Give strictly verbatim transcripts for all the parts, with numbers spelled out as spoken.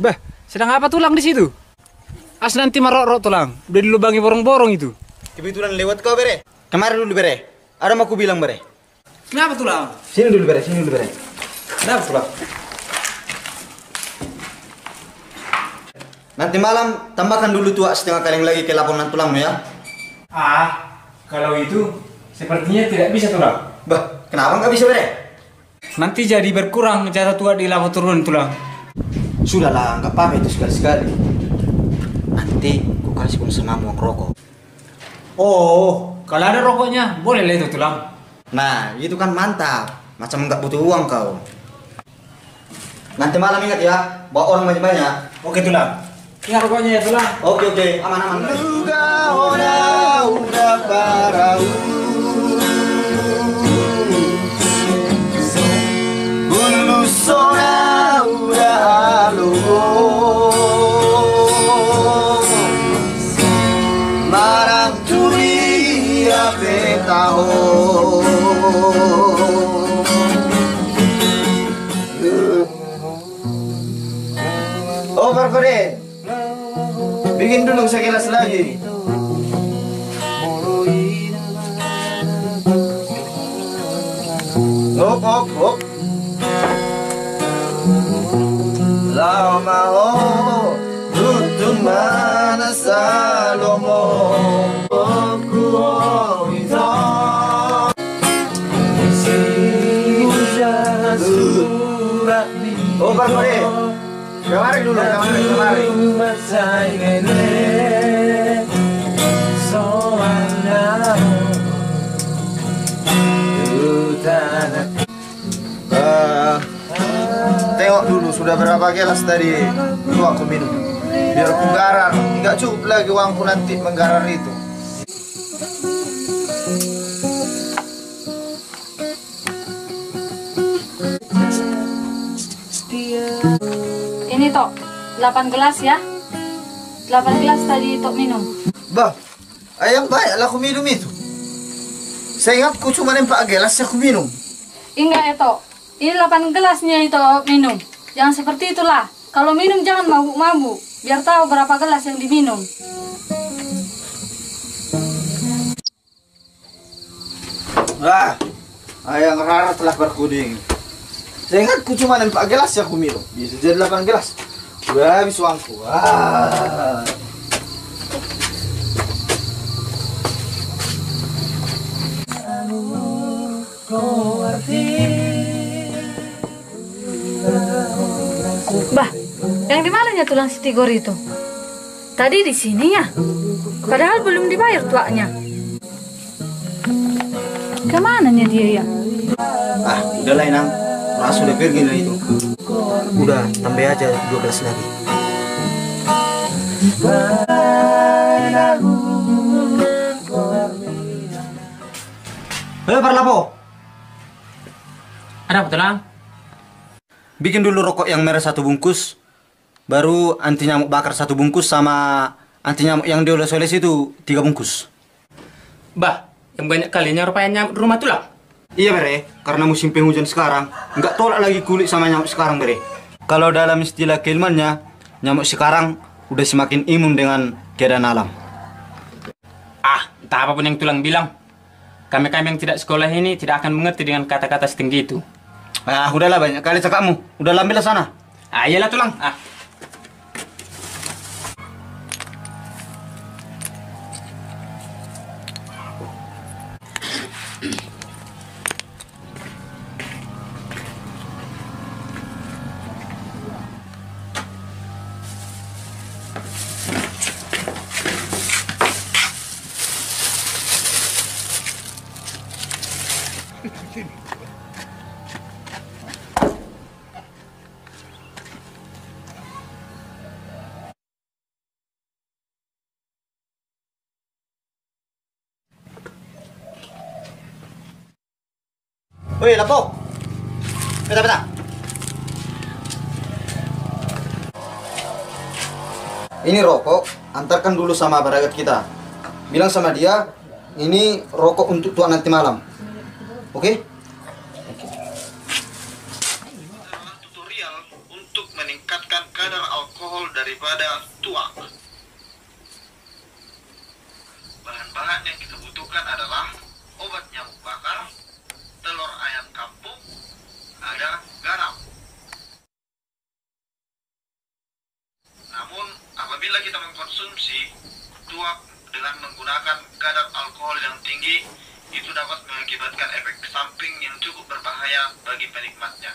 Bah, sedang apa tulang di situ? As nanti marok-rok tulang. Udah dilubangi borong-borong itu. Kebetulan lewat kau bere. Kemarin dulu bere. Ada mau aku bilang bere. Kenapa tulang? Sini dulu bere, sini dulu bere. Kenapa tulang? Nanti malam tambahkan dulu tua setengah kaleng lagi ke laporan tulangmu ya. Ah, kalau itu sepertinya tidak bisa tulang. Bah, kenapa nggak bisa bere? Nanti jadi berkurang jatah tua di lapor turun tulang. Sudahlah, nggak apa-apa itu sekali-sekali. Nanti aku kasih kamu sama uang rokok. Oh, kalau ada rokoknya boleh lah itu tulang. Nah, itu kan mantap. Macam nggak butuh uang kau. Nanti malam ingat ya, bawa orang banyak-banyak. Oke tulang. Ingat rokoknya ya tulang. Oke oke, aman-aman. Oh, Farfare, bikin dulu segelas lagi. Hop, hop, hop. Lama ho, tutun mana salomo. Oh, Farfare, kemari dulu, kemari, kemari. Uh, tengok dulu sudah berapa gelas tadi itu aku minum. Biar aku garar, nggak cukup lagi uangku nanti menggarar itu. Ini Tok, delapan gelas ya. delapan gelas tadi Tok minum. Bah, ayam banyak lah aku minum itu. Saya ingatku cuma empat gelas aku minum. Enggak ya Tok, ini delapan gelasnya itu minum. Jangan seperti itulah. Kalau minum jangan mabuk-mabuk. Biar tahu berapa gelas yang diminum. Wah, ayam rara telah berkuding. Saya ingatku cuma empat gelas aku minum. Bisa jadi delapan gelas. Udah habis uangku. Wah. Bah, yang di mananya tulang si Tigor itu? Tadi di sini ya. Padahal belum dibayar tuanya. Kemananya dia ya? Ah, udahlah Inang. Ras sudah pergi dari itu. Udah, tambah aja dua gelas lagi. Hei, Parlapo. Ada apa tulang? Bikin dulu rokok yang merah satu bungkus. Baru anti nyamuk bakar satu bungkus sama anti nyamuk yang dioles-oles itu tiga bungkus. Bah, yang banyak kalinya rupanya nyamuk di rumah tulang. Iya bere, karena musim penghujan sekarang, nggak tolak lagi kulit sama nyamuk sekarang bere. Kalau dalam istilah keilmuannya, nyamuk sekarang udah semakin imun dengan keadaan alam. Ah, entah apapun yang tulang bilang. Kami-kami yang tidak sekolah ini tidak akan mengerti dengan kata-kata setinggi itu. Ah, udahlah banyak kali cakapmu. Udah ambil sana. Ah, iyalah tulang. Ah. Woi, Lapo. Peta, peta. Ini rokok, antarkan dulu sama baragat kita. Bilang sama dia, ini rokok untuk tuan nanti malam. Oke? Okay? Tutorial untuk meningkatkan kadar alkohol alkohol daripada tuak. Bahan-bahan yang kita butuhkan adalah obat nyamuk bakar, telur ayam kampung, ada garam. Namun, apabila kita mengkonsumsi tuak dengan menggunakan kadar alkohol yang tinggi, itu dapat mengakibatkan efek samping yang cukup berbahaya bagi penikmatnya.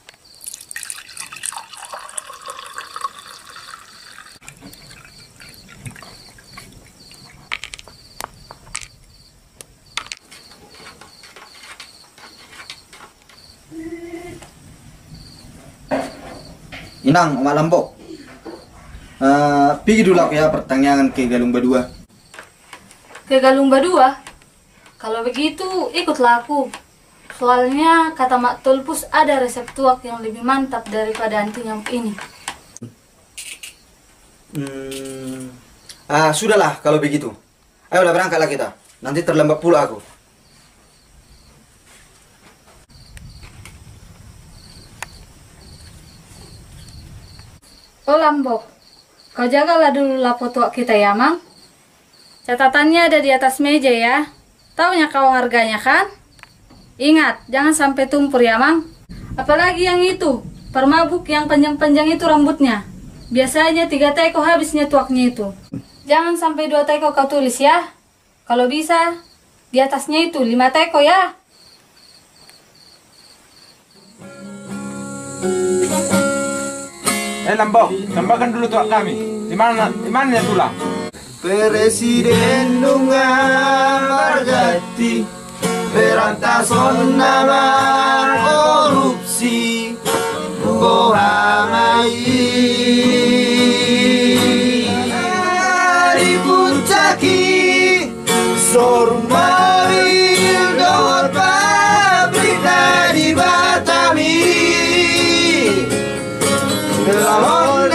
Inang, Mak Lambok. Uh, pergi dulu aku ya pertanyaan ke Galung Badua. Ke Galung Badua? Kalau begitu, ikutlah aku. Soalnya kata Mak Tulpus ada resep tuak yang lebih mantap daripada anti nyamuk ini. Hmm, ah, sudahlah kalau begitu. Ayolah berangkatlah kita. Nanti terlambat pula aku. Oh Lambok, kau jagalah dulu lapo tuak kita ya, Mang. Catatannya ada di atas meja ya. Taunya kau harganya kan? Ingat, jangan sampai tumpur ya, Mang. Apalagi yang itu, permabuk yang panjang-panjang itu rambutnya. Biasanya tiga teko habisnya tuaknya itu. Jangan sampai dua teko kau tulis ya. Kalau bisa, di atasnya itu lima teko ya. Eh Lambok, tambahkan dulu tuak kami. Di mana di mana ya tulang? Presiden Dungan Margati berantason nama korupsi bohamai di puncaki sorum mobil dawat pabrik di Batami Belahon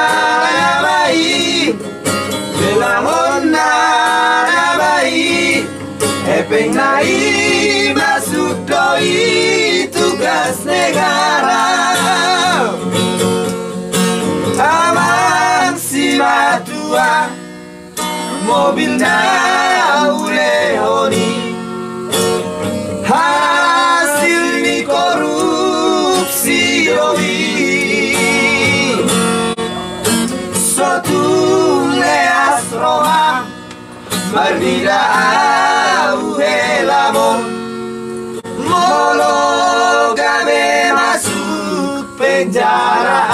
nabai Belahon nabai Epeng nai masuk doi tugas negara Amang si matua mobil na ulehoni hasil ni korupsi doi Sotule asroha Mardida auhe lamon Molo game masuk penjara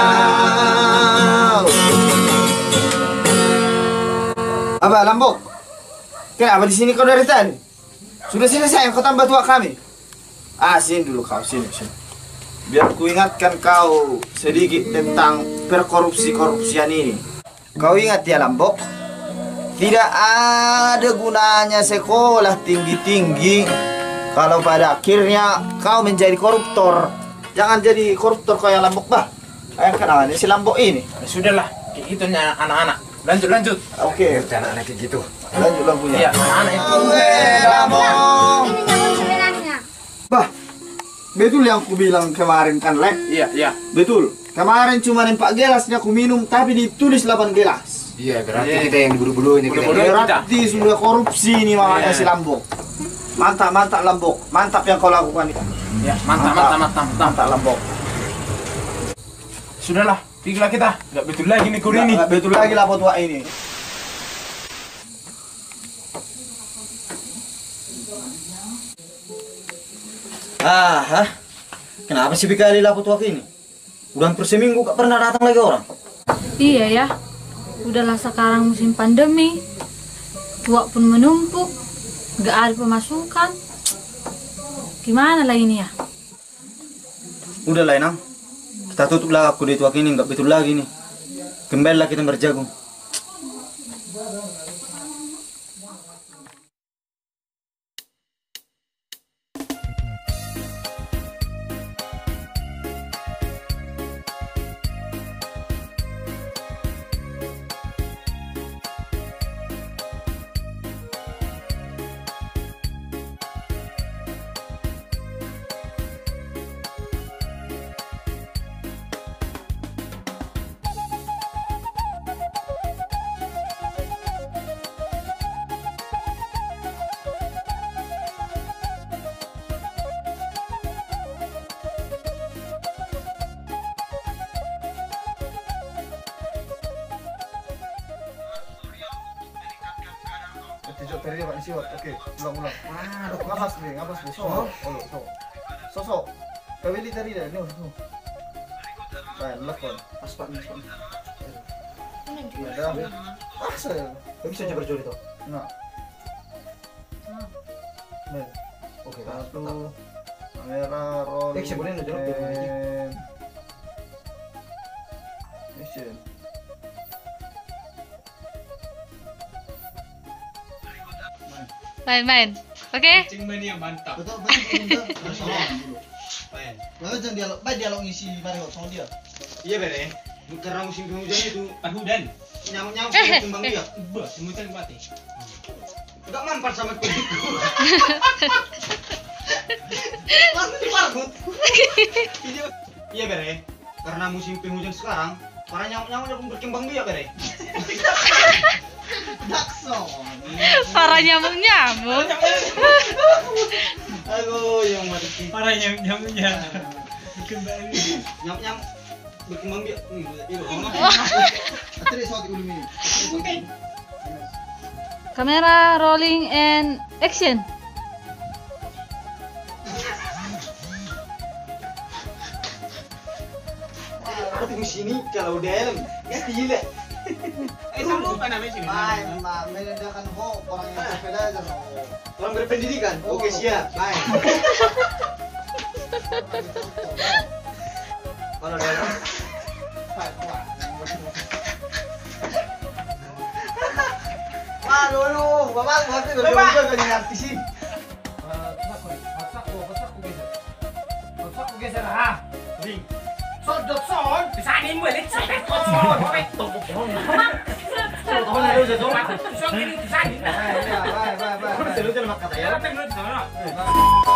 Abah Lambok, kenapa di sini kau dari tadi? Sudah selesai kau tambah tua kami. Ah sini dulu kau sini sini. Biar ku ingatkan kau sedikit tentang perkorupsi-korupsian ini. Kau ingat ya Lambok? Tidak ada gunanya sekolah tinggi-tinggi kalau pada akhirnya kau menjadi koruptor. Jangan jadi koruptor kau yang Lambok bah. Ayo kenapa si Lambok ini? Ya, sudahlah, kayak gitu anak-anak. Lanjut lanjut. Oke. Jangan anak kayak gitu. Lanjut lampunya. Iya, anak-anak itu. Lambok. Ini nyamuk sebenarnya. Bah, betul yang ku bilang kemarin kan, Lek? Iya, iya. Betul. Kemarin cuma empat gelasnya aku minum, tapi ditulis delapan gelas. Iya, berarti Iya. kita yang diburu-buru ini. Buru-buru. Kita. Berarti sudah korupsi ini mamanya Iya. si Lambok. Mantap, mantap Lambok. Mantap yang kau lakukan ini. Ya, mantap, mantap, mantap, mantap. Mantap Lambok. Sudahlah, pergilah kita. Enggak betul lagi nih kur ini. Nggak betul lagi lapor tua ini. Ah, hah? Kenapa sih Bikali laput waktu ini? Udah hampir seminggu gak pernah datang lagi orang. Iya ya, udahlah sekarang musim pandemi, tuak pun menumpuk, gak ada pemasukan. Gimana lah ini ya? Udah lah Inang. Kita tutuplah aku di tuak ini, gak betul lagi nih. Kembalilah kita berjagung. Jok tadi Pak Siwat. Oke, ulang-ulang. Ah, ngabas deh, ngabas deh. So, olo, so. So, so. Kawili tadi dah, no, no. Baik, lakon. Pas Pak ni, Pak. Ada. Asa. Bisa coba juri tuh. Nah. Baik. Oke, Satu. Kamera roll. Eh, sebenarnya udah jawab dulu. and Action. Main-main. Oke? Cingmen yang mantap. Betul, betul, betul. Main. Lalu jangan dialog, baik dialog ngisi Mario sama dia. Iya bere. Karena musim penghujan itu Pahudan. nyamuk-nyamuk yang timbang dia. Bah, semutan mati. Enggak manfaat sama kulitku. Langsung dipargut. Iya bere. Karena musim penghujan sekarang, para nyamuk-nyamuk yang berkembang dia bere. Dakso. Para nyamuk-nyamuk. Aduh, yang mati. Parah yang nyamuknya. Kembali. Nyamuk-nyamuk berkembang dia. Iya. Atri saat ulumi. Kamera rolling and action. Tapi di sini kalau dalam ya gila. Eh, sama apa namanya sini? Baik, Mbak, menandakan ho orang yang berbeda aja no. Orang berpendidikan. Oke, siap. Baik. Kalau dalam Baik, wah. Waduh, aduh, bapak berarti udah juga kan yang artis ini. Sodot son, bisa nih boleh sodot son, boleh tumpuk son. Son ada udah son, son ini bisa nih. Baik, baik, baik, baik. Terus terus makan ya. Ya, tapi lu di sana.